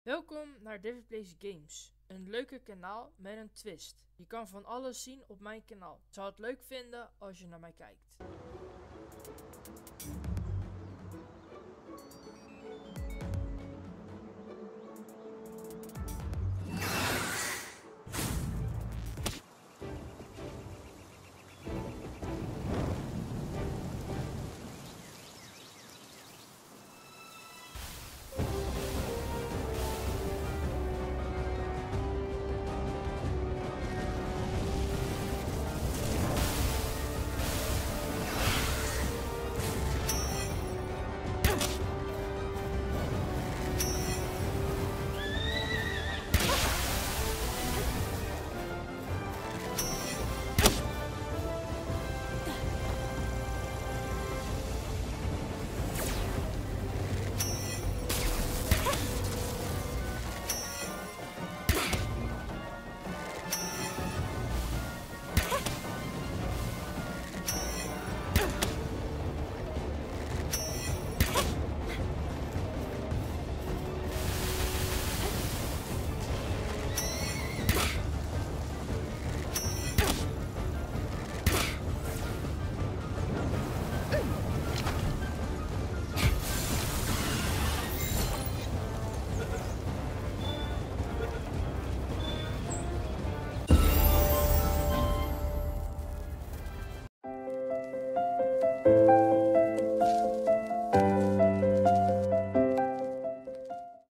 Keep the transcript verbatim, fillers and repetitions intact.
Welkom naar David Plays Games, een leuke kanaal met een twist. Je kan van alles zien op mijn kanaal. Ik zou het leuk vinden als je naar mij kijkt.